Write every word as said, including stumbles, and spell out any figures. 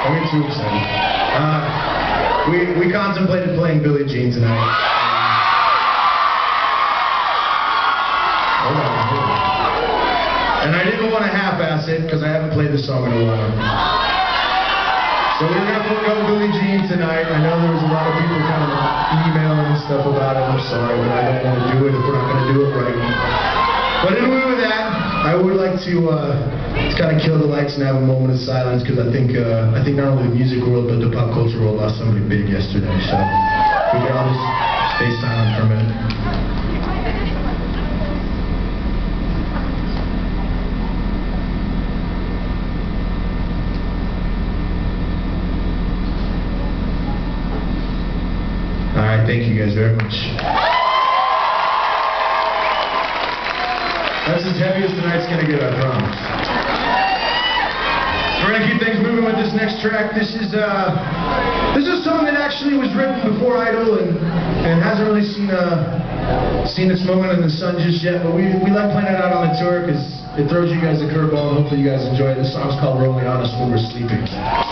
I get too excited. Uh, we, we contemplated playing Billie Jean tonight. Hold on, hold on. And I didn't want to half-ass it because I haven't played this song in a while. So we're going to forego Billie Jean tonight. I know there was a lot of people kind of emailing and stuff about it. I'm sorry, but I don't want to do it if we're not going to do it right. But in lieu of that, I would like to uh, kind of kill the lights and have a moment of silence because I think uh, I think not only the music world but the pop culture world lost somebody big yesterday. So we can all just stay silent for a minute. All right, thank you guys very much. That's as heavy as tonight's gonna get, I promise. We're gonna keep things moving with this next track. This is uh, this is a song that actually was written before Idol and and hasn't really seen uh seen its moment in the sun just yet. But we we like playing it out on the tour because it throws you guys a curveball and hopefully you guys enjoy it. This song's called "We're Only Honest When We're Sleeping."